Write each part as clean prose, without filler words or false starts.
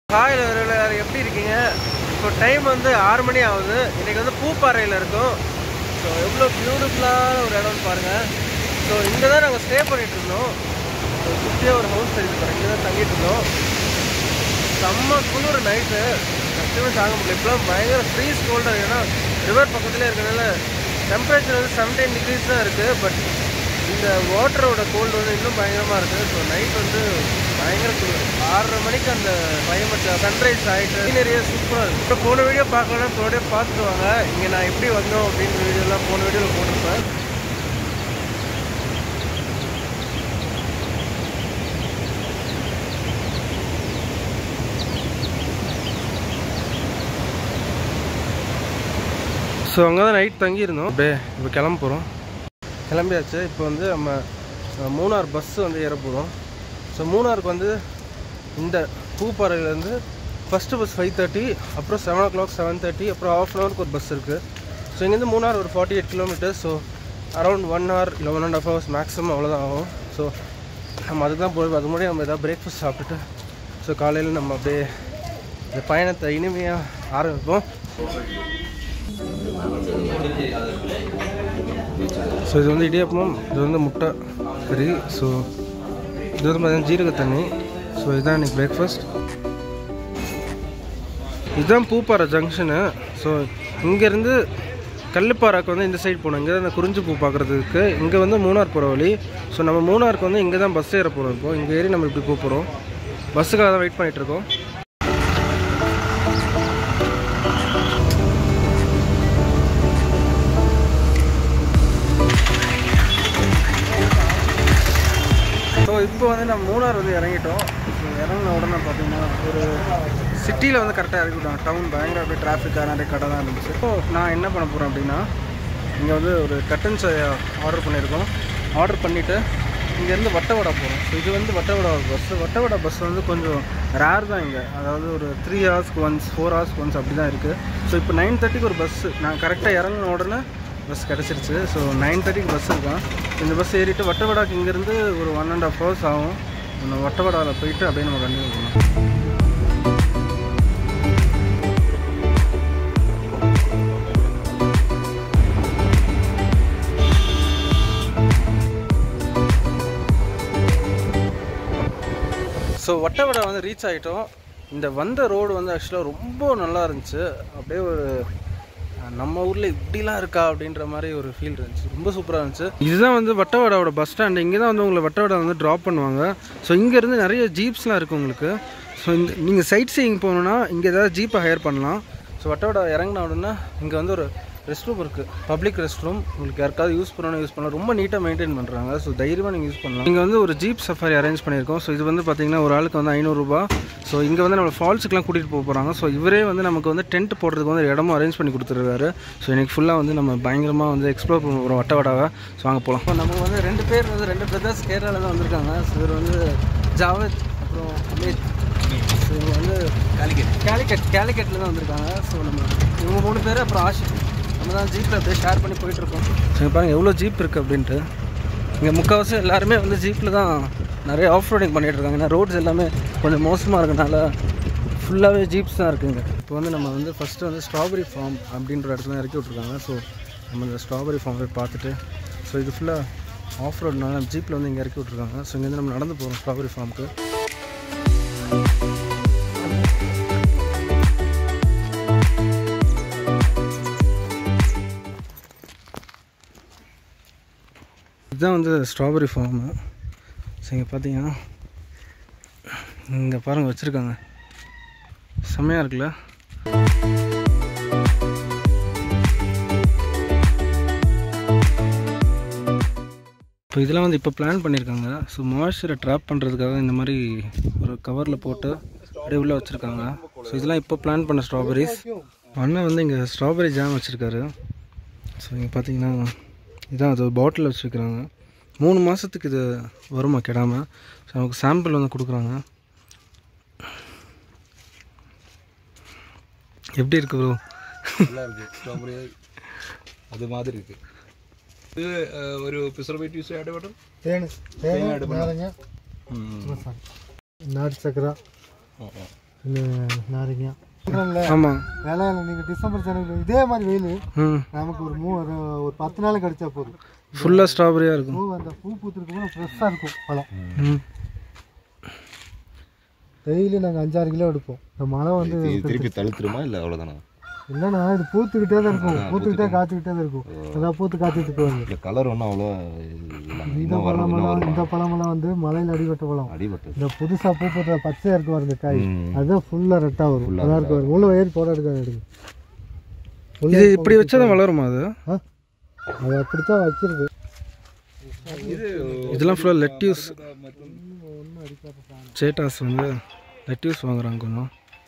Hi எல்லாரும் எப்படி இருக்கீங்க? இப்போ டைம் வந்து 6 மணி ஆகுது. இன்றைக்கி வந்து பூப்பாறையில் இருக்கும். ஸோ எவ்வளோ பியூட்டிஃபுல்லான ஒரு இடம்னு பாருங்கள். ஸோ இங்கே தான் நாங்கள் ஸ்டே பண்ணிகிட்டு இருந்தோம். ஸோ சுற்றியே ஒரு ஹவுஸ் தெரியுது பாருங்கள், இங்கே தான் தங்கிட்டு இருந்தோம். செம்ம குளிர் நைட்டு கஷ்டமே தாங்க முடியல. இப்போலாம் பயங்கர ஃப்ரீஸ் கோல்டாக ஏன்னா ரிவர் பக்கத்துலேயே இருக்கிறதுனால டெம்பரேச்சர் வந்து 17 டிகிரிஸ் தான் இருக்குது. பட் இந்த வாட்டரோட கோல்டு வந்து இன்னும் பயங்கரமாக இருக்குது. ஸோ நைட் வந்து பயங்கர குளிர். 6:30 மணிக்கு அந்த கிளைமேட் சன்ரைஸ் ஆகிட்டு நிறைய சூப்பராக இருக்குது. இப்போ போன வீடியோ பார்க்கலாம், போன பார்த்துட்டு வாங்க. இங்கே நான் எப்படி வந்தோம் அப்படின்ற வீடியோலாம் போன வீடியோவில் போட்டிருப்பேன். ஸோ அங்கே தான் நைட் தங்கியிருந்தோம். அப்படியே இப்போ கிளம்ப போகிறோம். கிளம்பியாச்சு. இப்போ வந்து நம்ம மூணார் பஸ்ஸு வந்து ஏற போகிறோம். ஸோ மூணாருக்கு வந்து இந்த பூப்பாறையிலேருந்து ஃபஸ்ட்டு பஸ் 5:30, அப்புறம் 7 o'clock 7:30, அப்புறம் ½ hour ஒரு பஸ் இருக்குது. ஸோ இங்கேருந்து மூணார் ஒரு 48 கிலோமீட்டர்ஸ். ஸோ அரௌண்ட் 1 hour இல்லை 1.5 hours மேக்ஸிமம் அவ்வளோதான் ஆகும். ஸோ நம்ம அதுக்கு தான் போய் அது முன்னாடி நம்ம எதாவது பிரேக்ஃபாஸ்ட் சாப்பிட்டுட்டு ஸோ காலையில் நம்ம அப்படியே இந்த பயணத்தை இனிமையாக ஆரம்பிப்போம். ஸோ இது வந்து இடியாப்பம், இது வந்து முட்டை கறி, ஸோ இது வந்து பார்த்தீங்கன்னா ஜீரக தண்ணி. ஸோ இதுதான் இன்றைக்கி பிரேக்ஃபாஸ்ட். இதுதான் பூப்பாறை ஜங்ஷனு. ஸோ இங்கேருந்து கல்லுப்பாறைக்கு வந்து இந்த சைடு போகணும். இங்கே தான் இந்த குறிஞ்சி பூ பார்க்குறதுக்கு. இங்கே வந்து மூணார் போகிற வழி. ஸோ நம்ம மூணாருக்கு வந்து இங்கே தான் பஸ் ஏற போகிறோம். இப்போ இங்கே ஏறி நம்ம இப்படி போகிறோம். பஸ்ஸுக்காக தான் வெயிட் பண்ணிகிட்ருக்கோம். ஸோ இப்போ வந்து நம்ம மூணார் வந்து இறங்கிட்டோம். இறங்கின உடனே பார்த்தீங்கன்னா ஒரு சிட்டியில் வந்து கரெக்டாக இறங்கிட்டோம். டவுன் பயங்கர அப்படியே டிராஃபிக்காக நிறைய கடை தான் இருந்துச்சு. இப்போ நான் என்ன பண்ண போகிறேன் அப்படின்னா, இங்கே வந்து ஒரு கட்டன் சாய் ஆர்டர் பண்ணியிருக்கோம். ஆர்டர் பண்ணிவிட்டு இங்கேருந்து வட்டவடா போகிறோம். ஸோ இது வந்து வட்டவடா பஸ்ஸு. வட்டவடா பஸ் வந்து கொஞ்சம் ரேர் தான் இங்கே. அதாவது ஒரு 3 hours once 4 hours once அப்படி தான் இருக்குது. ஸோ இப்போ 9:30க்கு ஒரு பஸ்ஸு. நான் கரெக்டாக இறங்கின உடனே பஸ் கிடச்சிருச்சு. ஸோ 9:30க்கு பஸ் இருக்கான். இந்த பஸ் ஏறிட்டு வட்டவடாக்கு இங்கேருந்து ஒரு 1.5 hours ஆகும். நம்ம வட்டவடாவில் போயிட்டு அப்படியே நம்ம கண்டினியூ பண்ணலாம். ஸோ வட்டவடா வந்து ரீச் ஆகிட்டோம். இந்த வந்த ரோடு வந்து ஆக்சுவலாக ரொம்ப நல்லா இருந்துச்சு. அப்படியே ஒரு நம்ம ஊரில் இப்படிலாம் இருக்கா அப்படின்ற மாதிரி ஒரு ஃபீல் இருந்துச்சு. ரொம்ப சூப்பராக இருந்துச்சு. இதுதான் வந்து வட்டவடாவோட பஸ் ஸ்டாண்டு. இங்கே தான் வந்து உங்களை வட்டவடா வந்து ட்ராப் பண்ணுவாங்க. ஸோ இங்கேருந்து நிறைய ஜீப்ஸ்லாம் இருக்குது உங்களுக்கு. ஸோ இந்த நீங்கள் சைட் சீயிங் போகணுன்னா இங்கே ஏதாவது ஜீப்பை ஹையர் பண்ணலாம். ஸோ வட்டவடா இறங்கின உடனே இங்கே வந்து ஒரு ரெஸ்ட் ரூம் இருக்குது, பப்ளிக் ரெஸ்ட் ரூம். உங்களுக்கு யாருக்காவது யூஸ் பண்ணணும் யூஸ் பண்ணலாம். ரொம்ப நீட்டாக மெயின்டைன் பண்ணுறாங்க. ஸோ தைரியமாக நீங்கள் யூஸ் பண்ணலாம். இங்கே வந்து ஒரு ஜீப் சஃபாரி அரேஞ்ச் பண்ணியிருக்கோம். ஸோ இது வந்து பார்த்திங்கன்னா ஒரு ஆளுக்கு வந்து 500 ரூபா. ஸோ இங்கே வந்து நம்ம ஃபால்ஸுக்குலாம் கூட்டிகிட்டு போக போகிறாங்க. ஸோ இவரே வந்து நமக்கு வந்து டென்ட் போடுறதுக்கு வந்து இடமும் அரேஞ்ச் பண்ணி கொடுத்துருக்காரு. ஸோ இன்றைக்கி ஃபுல்லாக வந்து நம்ம பயங்கரமாக வந்து எக்ஸ்ப்ளோர் பண்ண போகிறோம் வட்டவடாவை. ஸோ வாங்க போகலாம். இப்போ நமக்கு வந்து 2 பேர் வந்து 2 பிரதர்ஸ் கேரளாவில் தான் வந்திருக்காங்க. ஸோ இவர் வந்து ஜாவத், அப்புறம் அமித். ஸோ இவங்க வந்து கேலிக்கட்டில் தான் வந்திருக்காங்க. ஸோ நம்ம இவங்க 3 பேர், அப்புறம் ஆஷிக். நம்ம தான் ஜீப்பில் அப்படியே ஷேர் பண்ணி போயிட்டுருக்கோம். ஸோ இங்கே பாருங்கள் எவ்வளோ ஜீப் இருக்குது அப்படின்ட்டு. இங்கே முக்கால்வாசி எல்லாருமே வந்து ஜீப்பில் தான் நிறைய ஆஃப் ரோடிங் பண்ணிகிட்ருக்காங்க. ஏன்னா ரோட்ஸ் எல்லாமே கொஞ்சம் மோசமாக இருக்கனால ஃபுல்லாகவே ஜீப்ஸ் தான் இருக்குங்க. இப்போ வந்து நம்ம வந்து ஃபஸ்ட்டு வந்து ஸ்ட்ராபெரி ஃபார்ம் அப்படின்ற இடத்துல இறக்கி விட்ருக்காங்க. ஸோ நம்ம இந்த ஸ்ட்ராபெரி ஃபார்ம் போய் பார்த்துட்டு, ஸோ இது ஃபுல்லாக ஆஃப் ரோடுனால ஜீப்பில் வந்து இங்கே இறக்கி விட்ருக்காங்க. ஸோ இங்கேருந்து நம்ம நடந்து போகிறோம் ஸ்ட்ராபெரி ஃபார்முக்கு. இதுதான் வந்து ஸ்ட்ராபெரி ஃபார்மு. ஸோ இங்கே பார்த்தீங்கன்னா இங்கே பாருங்கள் வச்சுருக்காங்க. செம்மையாக இருக்குல்ல? இப்போ இதெல்லாம் வந்து இப்போ பிளான் பண்ணியிருக்காங்க. ஸோ மாய்ஸ்சரை ட்ராப் பண்ணுறதுக்காக இந்த மாதிரி ஒரு கவரில் போட்டு அப்படியே உள்ளே வச்சுருக்காங்க. ஸோ இதெல்லாம் இப்போ பிளான் பண்ண ஸ்ட்ராபெரிஸ். அண்ணன் வந்து இங்கே ஸ்ட்ராபெரி ஜாம் வச்சுருக்காரு. ஸோ இங்கே பார்த்தீங்கன்னா இதான் அது பாட்டில் வச்சுருக்குறாங்க. 3 மாதத்துக்கு இது வருமா கெடாமல். ஸோ நமக்கு சாம்பிள் வந்து கொடுக்குறாங்க. எப்படி இருக்கு ப்ரோ? நல்லா இருக்குது. ஸ்ட்ராபெரி அது மாதிரி இருக்குது. இது ஒரு ப்ரிசர்வேட்டிவ்ஸ் ஆட் பண்ணணும். தேங்காய் ஆட் பண்ணணும். நாட்டு சக்கரை நாரிங்க ஆமாம் வேலையில் நீங்கள் டிசம்பர் ஜனவரி இதே மாதிரி வெயில் நமக்கு ஒரு 10 நாள் கிடைச்சா போதும். ஃபுல்லாக ஸ்ட்ராபெரியாக இருக்கும். பூ அந்த பூ பூத்துருக்கும் ஃப்ரெஷ்ஷாக இருக்கும் பழம். டெய்லி நாங்கள் 5-6 கிலோ எடுப்போம். இந்த மழை வந்து திருப்பி தழுத்துருமா இல்லை அவ்வளோதானா? இல்லைண்ணா இது பூத்துக்கிட்டே தான் இருக்கும், பூத்துக்கிட்டே காத்துக்கிட்டே தான் இருக்கும். அதான் பூத்து காத்துட்டு போவாங்க. இல்லை கலர் ஒன்றும் அவ்வளோ இந்த பழமெல்லாம் வந்து மலையில் அடிபட்ட பழம். இந்த புதுசாக பூ போட்ட பச்சையாக இருக்கு பாருங்க காய், அதுதான் ஃபுல்லாக ரெட்டாக வரும். நல்லா இருக்கு பாருங்க. உள்ள ஏறி போட எடுக்காது எடுங்க. இது இப்படி வச்சா தான் வளருமா? அது அது அப்படித்தான் வைக்கிறது. இதெல்லாம் ஃபுல்லாக லெட்யூஸ். சேட்டாஸ் வந்து லெட்யூஸ் வாங்குறாங்க கொஞ்சம்.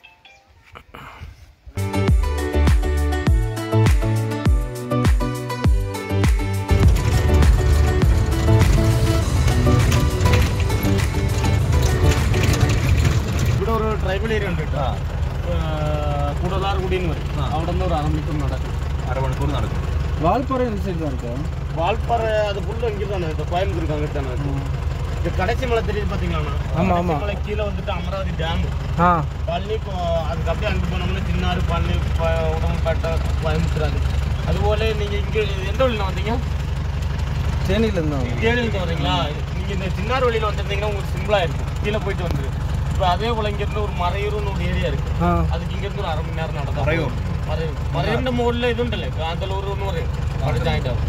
ഇവിടെ ഒരു ട്രൈബൽ ഏരിയ ഉണ്ട് കേട്ടോ, കൂടലാർകുടി എന്ന് പറയും. അവിടെ നിന്ന് ഒരു 1/2 മണിക്കൂർ നടക്കും. 1/2 മണിക്കൂർ നടക്കും. வால்பாறை இந்த சைடு தான் இருக்கா? வால்பாறை அது ஃபுல்லாக இங்கே தானே, இந்த கோயம்புத்தூருக்கு அங்கிட்டு தானே இருக்கும். இது கடைசி மலை தெரியுது பார்த்தீங்களா? ஆமாம். மலை கீழே வந்துட்டு அமராவதி டேம், பழனி, அதுக்கு அப்படியே அங்கே போனோம்னா சின்னாறு, பழனி, உடம்புப்பேட்டை, கோயம்புத்தூர். அதுபோல் நீங்கள் இங்கே எந்த வழியில் வந்தீங்க? தேனியிலேருந்து. தேனியிலேருந்து வரீங்களா? நீங்கள் இந்த சின்னாறு வழியில் வந்துருந்தீங்கன்னா உங்களுக்கு சிம்பிளாக இருக்கும், கீழே போயிட்டு வந்துரு. இப்போ அதே போல் இங்கேருந்து ஒரு மறையூர்னு ஒரு ஏரியா இருக்குது, அதுக்கு இங்கேருந்து ஒரு 1/2 மணி நேரம் நடக்கும். மறையூரிൻ്റെ മുകളിൽ ഇതുണ്ടല്ലേ കാന്തലൂർ എന്ന് പറയും, അവിടെ ജോയിൻ്റ് ആവും.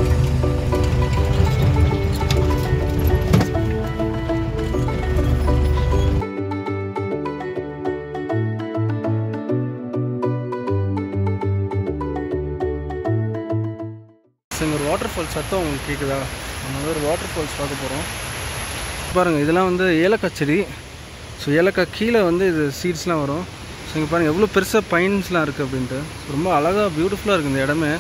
ஒரு வாட்டர் ஃபால்ஸ் சத்தம் உங்களுக்கு கேட்குதா? நம்ம வந்து ஒரு வாட்டர் ஃபால்ஸ் பார்க்க போகிறோம். பாருங்கள், இதெல்லாம் வந்து ஏலக்காய் செடி. ஸோ ஏலக்காய் கீழே வந்து இது சீட்ஸ்லாம் வரும். ஸோ இங்கே பாருங்கள் எவ்வளோ பெருசாக பைன்ஸ்லாம் இருக்குது அப்படின்ட்டு. ரொம்ப அழகாக பியூட்டிஃபுல்லாக இருக்குது இந்த இடமே.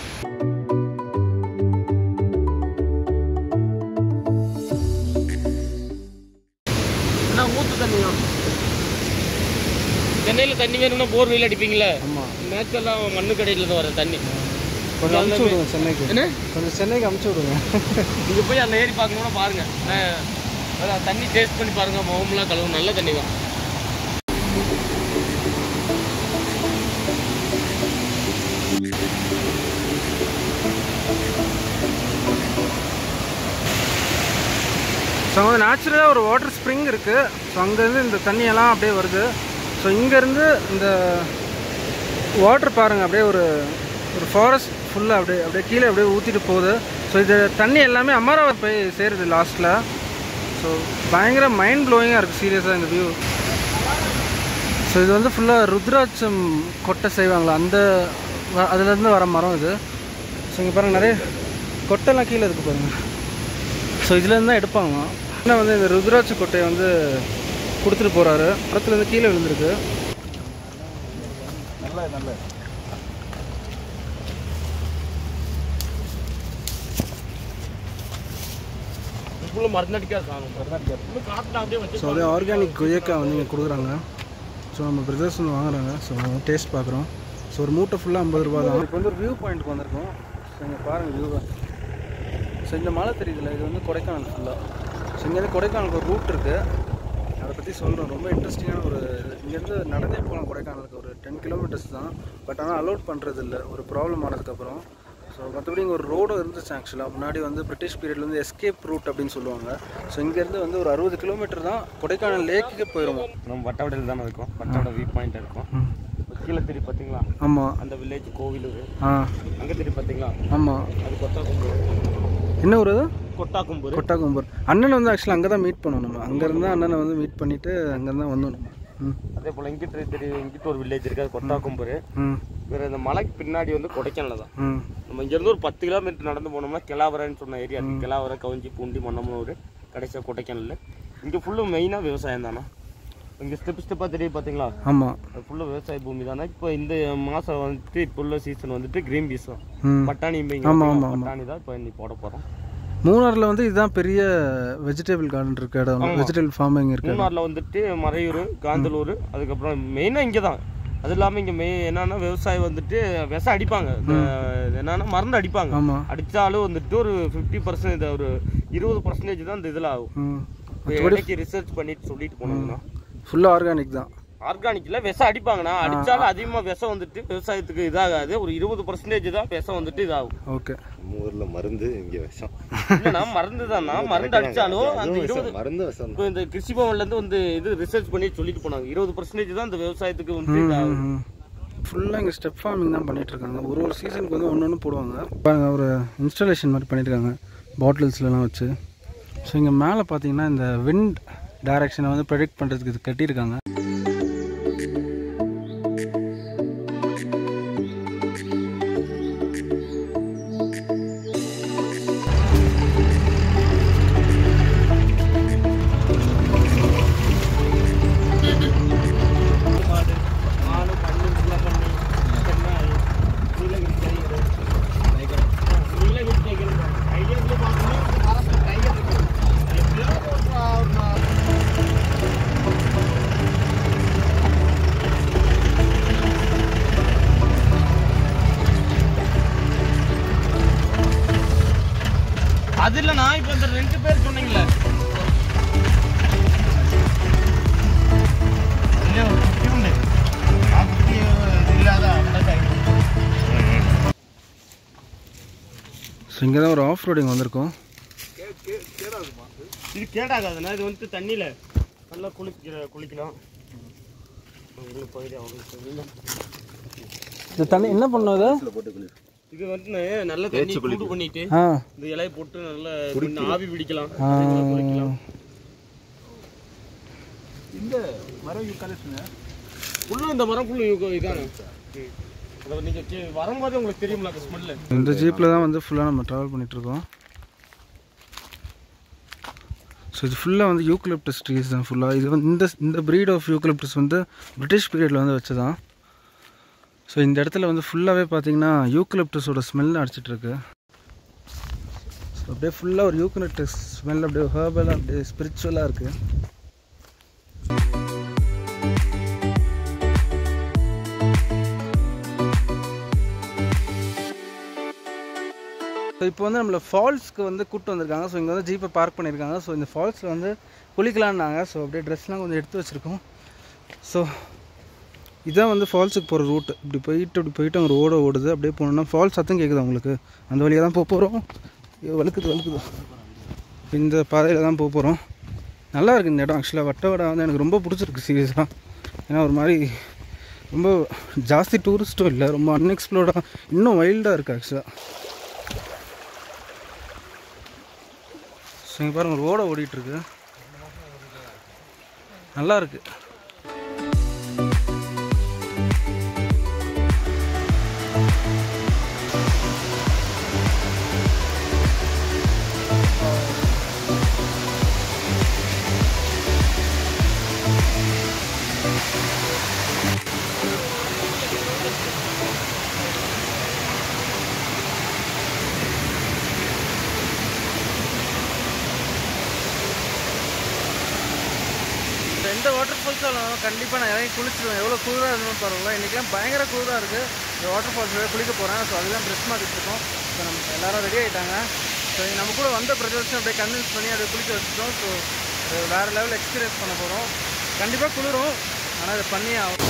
ஊற்று தண்ணியா? சென்னையில் தண்ணி வேணும்னா போர் வெயில் அடிப்பீங்களே? ஆமாம். நேச்சுரலாக மண்ணு கடையில் வர தண்ணி கொஞ்சம் அனுப்பிச்சி விடுங்க சென்னைக்கு. என்ன கொஞ்சம் சென்னைக்கு அனுப்பிச்சி விடுங்க. நீங்கள் போய் அந்த ஏரி பார்க்கணுன்னா பாருங்கள், அதான் தண்ணி டேஸ்ட் பண்ணி பாருங்கள். முகம்லாம் கழுவும், நல்ல தண்ணி தான். ஸோ அங்கே வந்து நேச்சுரலாக ஒரு வாட்டர் ஸ்ப்ரிங் இருக்குது. ஸோ அங்கேருந்து இந்த தண்ணியெல்லாம் அப்படியே வருது. ஸோ இங்கேருந்து இந்த வாட்டர் பாருங்கள், அப்படியே ஒரு ஃபாரஸ்ட் ஃபுல்லாக அப்படியே கீழே அப்படியே ஊற்றிட்டு போகுது. ஸோ இது தண்ணி எல்லாமே அமராவதி போய் சேருது லாஸ்ட்டில். ஸோ பயங்கர மைண்ட் ப்ளோயிங்காக இருக்குது சீரியஸாக இந்த வியூ. ஸோ இது வந்து ஃபுல்லாக ருத்ராட்சம் கொட்டை செய்வாங்களா, அதுலேருந்து வர மரம் இது. ஸோ இங்கே பாருங்கள் நிறைய கொட்டைலாம் கீழே இருக்குது பாருங்கள். ஸோ இதுலேருந்து தான் எடுப்பாங்க. ஆனால் வந்து இந்த ருத்ராட்ச கொட்டையை வந்து கொடுத்துட்டு போகிறாரு. மரத்துலேருந்து கீழே விழுந்துருக்கு. நல்ல ஸோ அதே ஆர்கானிக் கொய்யக்காய் வந்து இங்கே கொடுக்குறாங்க. ஸோ நம்ம பிரதர்ஸ் வந்து வாங்குறாங்க. ஸோ டேஸ்ட் பார்க்குறோம். ஸோ ஒரு மூட்டை ஃபுல்லாக 50 ரூபா தான். இப்போ வந்து ஒரு வியூ பாயிண்ட்டுக்கு வந்திருக்கோம். ஸோ இங்கே பாருங்கள் வியூவை. ஸோ இந்த மலை தெரியுதுல்ல, இது வந்து கொடைக்கானல் ஃபுல்லாக. ஸோ இங்கேருந்து கொடைக்கானலுக்கு ஒரு ரூட் இருக்குது, அதை பற்றி சொல்கிறோம். ரொம்ப இன்ட்ரெஸ்டிங்கான ஒரு இங்கேருந்து நடந்தே போகலாம் கொடைக்கானலுக்கு. ஒரு 10 கிலோமீட்டர்ஸ் தான். பட் ஆனால் அலோட் பண்ணுறது இல்லை, ஒரு ப்ராப்ளம் ஆனதுக்கப்புறம். ஸோ மற்றபடி இங்கே ஒரு ரோடு இருந்துச்சு ஆக்சுவலாக. முன்னாடி வந்து பிரிட்டிஷ் பீரியட்ல வந்து எஸ்கேப் ரூட் அப்படின்னு சொல்லுவாங்க. ஸோ இங்கேருந்து வந்து ஒரு 60 கிலோமீட்டர் தான் கொடைக்கானல் லேக்குக்கு போயிடுவோம். நம்ம வட்டவடையில் தானே இருக்கோம், வட்டவடை வியூ பாயிண்ட் இருக்கும். கீழே தெரியும் பார்த்தீங்களா? ஆமாம். அந்த வில்லேஜ் கோவிலூர் அங்கே தெரியும் பார்த்தீங்களா? ஆமாம். அது கொட்டாக்கும்பூர். என்ன ஊர் அது? கொட்டாக்கும்பூர். கொட்டாக்கும்பூர். அண்ணனை வந்து ஆக்சுவலாக அங்கே தான் மீட் பண்ணோம். நம்ம அங்கேருந்து அண்ணனை வந்து மீட் பண்ணிவிட்டு அங்கேருந்து தான் வந்தோம் நம்ம. அதே போல் இங்கிட்டு தெரியும், இங்கிட்ட ஒரு வில்லேஜ் இருக்குது, அது கொட்டாக்கும்பூர். வேறு இந்த மலைக்கு பின்னாடி வந்து கொடைக்கானல் தான். நம்ம இங்கேருந்து ஒரு 10 கிலோமீட்டர் நடந்து போனோம்னா கிளாவரன்னு சொன்ன ஏரியா இருக்குது. கிளாவரை, கவுஞ்சி, பூண்டி, மன்னமனூர், கடைசியாக கொடைக்கானல். இங்கே ஃபுல்லு மெயினாக விவசாயம் தானே. இங்கே ஸ்டெப்பாக தெரியும் பார்த்தீங்களா? ஆமாம். அது ஃபுல்லாக விவசாய பூமி தானே. இப்போ இந்த மாதம் வந்துட்டு இப்போ உள்ள சீசன் வந்துட்டு கிரீன் பீஸ் தான், பட்டாணி. பட்டாணி தான் இப்போ இன்னைக்கு போட போகிறோம். மூணாரில் வந்து இதுதான் பெரிய வெஜிடபிள் கார்டன் இருக்க இடம், வெஜிடபிள் ஃபார்மிங் இருக்குது. மூணாரில் வந்துட்டு மறையூர், காந்தலூர், அதுக்கப்புறம் மெயினாக இங்கே தான். அது இல்லாமல் இங்கே என்னன்னா விவசாயம் வந்துட்டு விஷம் அடிப்பாங்க, என்னன்னா மருந்து அடிப்பாங்க. அடித்தாலும் வந்துட்டு ஒரு 50%, ஒரு 20% தான் இந்த இதில் ஆகும். இப்போ ரிசர்ச் பண்ணிட்டு சொல்லிட்டு போனோம்னா ஃபுல்லாக ஆர்கானிக் தான். ஆர்கானிக்ல விஷம் அடிப்பாங்கண்ணா. அடிச்சாலும் அதிகமா விஷம் வந்துட்டு விவசாயத்துக்கு இதாகாது. ஒரு 20% தான் விஷம் வந்துட்டு இதாகும். ஓகே. நம்ம ஊர்ல மருந்து, இங்க விஷம். இல்லைண்ணா மருந்து தான்ண்ணா. மருந்து அடிச்சாலும் அந்த 20 மருந்து விஷம். இப்போ இந்த கிருஷி பவன்ல இருந்து வந்து இது ரிசர்ச் பண்ணி சொல்லிட்டு போனாங்க 20% தான் இந்த விவசாயத்துக்கு வந்து இதாகும். ஃபுல்லாக இங்கே ஸ்டெப் ஃபார்மிங் தான் பண்ணிட்டு இருக்காங்க. ஒரு சீசனுக்கு வந்து ஒன்று போடுவாங்க. பாருங்க, ஒரு இன்ஸ்டாலேஷன் மாதிரி பண்ணியிருக்காங்க பாட்டில்ஸ்லாம் வச்சு. ஸோ இங்கே மேலே பார்த்தீங்கன்னா இந்த விண்ட் டைரக்ஷனை வந்து ப்ரெடிக்ட் பண்ணுறதுக்கு இது கட்டியிருக்காங்க. அது இல்லைண்ணா, இப்போ இந்த 2 பேர் சொன்னீங்களே ஸோ இங்கே தான் ஒரு ஆஃப் ரோடிங் வந்திருக்கோம். இது கேடாகாதுண்ணா. இது வந்து தண்ணியில் நல்லா குளிக்கலாம். இந்த தண்ணி என்ன பண்ணுது? இது வந்து நல்ல தண்ணி சூடு பண்ணிட்டு இந்த இலையை போட்டு நல்லா ஆவி பிடிக்கலாம், குளிக்கலாம். இந்த மரம் யூக்காலிப்ஸ்ங்க ஃபுல்லும் இந்த மரம் ஃபுல்லும் இதானே. நீங்கள் வரும்போது உங்களுக்கு தெரியுங்களா அந்த ஸ்மெல்லு? இந்த ஜீப்பில் தான் வந்து ஃபுல்லாக நம்ம ட்ராவல் பண்ணிகிட்ருக்கோம். ஸோ இது ஃபுல்லாக வந்து யூக்கலிப்டஸ் ட்ரீஸ் தான் ஃபுல்லாக. இது வந்து இந்த ப்ரீட் ஆஃப் யூக்கலிப்டஸ் வந்து பிரிட்டிஷ் பீரியடில் வந்து வச்சதான். ஸோ இந்த இடத்துல வந்து ஃபுல்லாகவே பார்த்தீங்கன்னா யூக்கலிப்டஸோட ஸ்மெல் அடிச்சிட்ருக்கு. ஸோ அப்படியே ஃபுல்லாக ஒரு யூக்கலிப்டஸ் ஸ்மெல் அப்படியே ஹர்பலாக அப்படியே ஸ்பிரிச்சுவலாக இருக்குது. ஸோ இப்போ வந்து நம்மளை ஃபால்ஸ்க்கு வந்து கூப்பிட்டு வந்திருக்காங்க. ஸோ இங்கே வந்து ஜீப்பை பார்க் பண்ணியிருக்காங்க. ஸோ இந்த ஃபால்ஸில் வந்து குளிக்கலான்னாங்க. ஸோ அப்படியே ட்ரெஸ்லாம் கொஞ்சம் எடுத்து வச்சுருக்கோம். ஸோ இதுதான் வந்து ஃபால்ஸுக்கு போகிற ரூட்டு. இப்படி போயிட்டு அங்கே ரோடு ஓடுது. அப்படியே போனோம்னா ஃபால்ஸ் சத்தம் கேட்குது உங்களுக்கு. அந்த வழியாக தான் போக போகிறோம். வழுக்குது. இந்த பாதையில் தான் போக போகிறோம். நல்லா இருக்குது இந்த இடம். ஆக்சுவலாக வட்டவடா வந்து எனக்கு ரொம்ப பிடிச்சிருக்கு சீரியஸாக. ஏன்னா ஒரு மாதிரி ரொம்ப ஜாஸ்தி டூரிஸ்ட்டும் இல்லை, ரொம்ப அன்எக்ஸ்ப்ளோர்டாக இன்னும் வைல்டாக இருக்குது ஆக்சுவலாக. ஸோ இங்கே பாருங்கள், ரோடை ஓடிட்டுருக்கு. நல்லா இருக்குது. எந்த வாட்டர் ஃபால்ஸாக கண்டிப்பாக நான் இறங்கி குளிச்சிடுவேன். எவ்வளோ குளிராக இருக்குன்னு பாருங்களா. இன்றைக்கெலாம் பயங்கர குளிராக இருக்குது. இந்த வாட்டர் ஃபால்ஸில் குளிக்க போகிறேன். ஸோ அதுதான் ட்ரெஸ் மாற்றிட்டு இருக்கோம். ஸோ நம்ம எல்லோரும் ரெடி ஆகிட்டாங்க. ஸோ நம்ம கூட வந்த பிரதர்ஷன் அப்படியே கன்வின்ஸ் பண்ணி அப்படியே குளிக்க வச்சுட்டோம். ஸோ வேறு லெவலில் எக்ஸ்பீரியன்ஸ் பண்ண போகிறோம். கண்டிப்பாக குளிரும், ஆனால் அதை பண்ணி ஆகும்.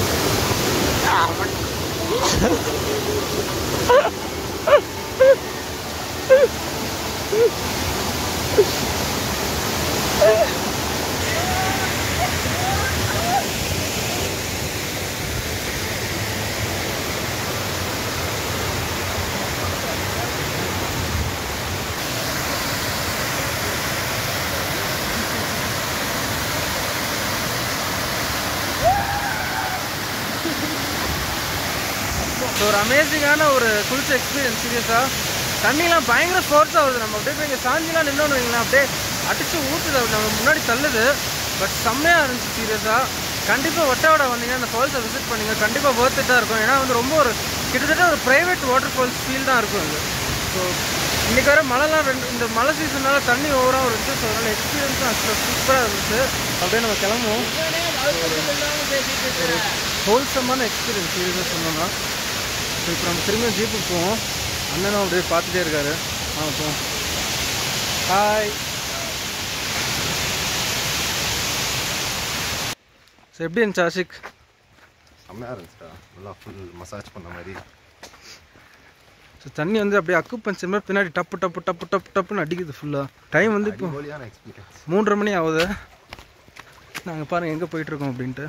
ஸோ ஒரு அமேசிங்கான ஒரு குளிச்ச எக்ஸ்பீரியன்ஸ். சீரியஸாக தண்ணிலாம் பயங்கர ஃபோர்ஸாக வருது. நம்ம அப்படியே போய் இங்கே சாஞ்சிலாம் நின்னோன்னு வைங்களேன், அப்படியே அடித்து ஊற்றுது, நம்ம முன்னாடி தள்ளுது. பட் செம்மையாக இருந்துச்சு சீரியஸாக. கண்டிப்பாக வட்டவடா வந்தீங்கன்னா அந்த ஃபால்ஸை விசிட் பண்ணிங்க. கண்டிப்பாக ஒர்த்தாக இருக்கும். ஏன்னா வந்து ரொம்ப ஒரு கிட்டத்தட்ட ஒரு ப்ரைவேட் வாட்டர் ஃபால்ஸ் ஃபீல் தான் இருக்கும் அது. ஸோ இன்றைக்கி வர மழைலாம் இந்த மழை சீசனால் தண்ணி ஓவராக இருந்துச்சு. ஸோ அதனால் எக்ஸ்பீரியன்ஸும் ஆக்சுவலாக சூப்பராக இருந்துச்சு. அப்படியே நம்ம கிளம்புவோம். ஒரு ஹோல்சமான எக்ஸ்பீரியன்ஸ் சீரியஸாக சொன்னோம்னா. ஸோ இப்போ நம்ம திரும்பியும் ஜீப்புக்கு போவோம். அண்ணனும் அப்படியே பார்த்துட்டே இருக்காரு. போவோம். ஹாய். ஸோ எப்படி இருந்துச்சு ஆஷிக்? செம்மையாக இருந்துச்சுடா, நல்லா ஃபுல் மசாஜ் பண்ண மாதிரி. ஸோ தண்ணி வந்து அப்படியே அக்கு பஞ்ச மாதிரி பின்னாடி டப்பு டப்பு டப்பு டப்பு டப்புன்னு அடிக்குது ஃபுல்லாக. டைம் வந்து இப்போ எக்ஸ்பீரியன்ஸ் 3:30 மணி ஆகுது. நாங்கள் பாருங்கள் எங்கே போயிட்டுருக்கோம் அப்படின்ட்டு.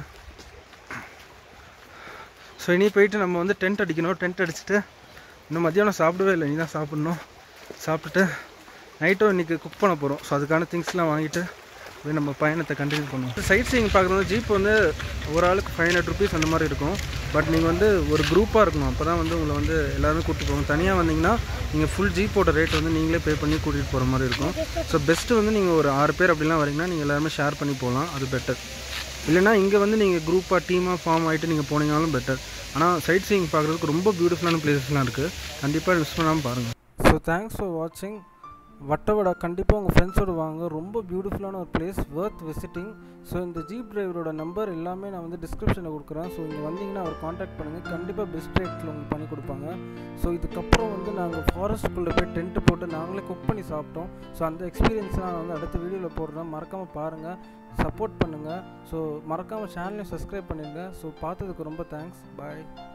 ஸோ இனி போயிட்டு நம்ம வந்து டென்ட் அடிக்கணும். டென்ட் அடிச்சுட்டு இன்னும் மத்தியானம் சாப்பிடவே இல்லை, இனி தான் சாப்பிட்ணும். சாப்பிட்டுட்டு நைட்டும் இன்றைக்கி குக் பண்ண போகிறோம். ஸோ அதுக்கான திங்ஸ்லாம் வாங்கிட்டு அப்படியே நம்ம பயணத்தை கண்டினியூ பண்ணுவோம். சைட் சீயிங் பார்க்குறது ஜீப் வந்து ஒரு ஆளுக்கு 500 ருபீஸ் அந்த மாதிரி இருக்கும். பட் நீங்கள் வந்து ஒரு குரூப்பாக இருக்கணும், அப்போ தான் வந்து உங்களை வந்து எல்லாருமே கூப்பிட்டு போவாங்க. தனியாக வந்தீங்கன்னா நீங்கள் ஃபுல் ஜீப்போட ரேட் வந்து நீங்களே பே பண்ணி கூட்டிகிட்டு போகிற மாதிரி இருக்கும். ஸோ பெஸ்ட்டு வந்து நீங்கள் ஒரு 6 பேர் அப்படிலாம் வரீங்கன்னா நீங்கள் எல்லாருமே ஷேர் பண்ணி போகலாம், அது பெட்டர். இல்லைனா இங்கே வந்து நீங்கள் குரூப்பாக டீமாக ஃபார்ம் ஆகிட்டு நீங்கள் போனீங்கனாலும் பெட்டர். ஆனால் சைட் சீயிங் பார்க்குறதுக்கு ரொம்ப பியூட்டிஃபுல்லான பிளேசஸ்லாம் இருக்குது, கண்டிப்பாக மிஸ் பண்ணாமல் பாருங்கள். ஸோ தேங்க்ஸ் ஃபார் வாட்சிங். வட்டவடா கண்டிப்பாக உங்கள் ஃப்ரெண்ட்ஸோடு வாங்க, ரொம்ப பியூட்டிஃபுல்லான ஒரு பிளேஸ், வர்த் விசிட்டிங். ஸோ இந்த ஜீப் டிரைவரோட நம்பர் எல்லாமே நான் வந்து டிஸ்கிரிப்ஷனில் கொடுக்குறேன். ஸோ இங்கே வந்தீங்கன்னா அவர் காண்டாக்ட் பண்ணுங்கள், கண்டிப்பாக பெஸ்ட் ரேட்டில் உங்களுக்கு பண்ணி கொடுப்பாங்க. ஸோ இதுக்கப்புறம் வந்து நாங்கள் ஃபாரஸ்ட்டுக்குள்ளே போய் டென்ட்டு போட்டு நாங்களே குக் பண்ணி சாப்பிட்டோம். ஸோ அந்த எக்ஸ்பீரியன்ஸ்லாம் நான் வந்து அடுத்த வீடியோவில் போடுறேன், மறக்காமல் பாருங்கள், சப்போர்ட் பண்ணுங்கள். ஸோ மறக்காமல் சேனலையும் சப்ஸ்கிரைப் பண்ணிடுங்க. ஸோ பார்த்ததுக்கு ரொம்ப தேங்க்ஸ், பாய்.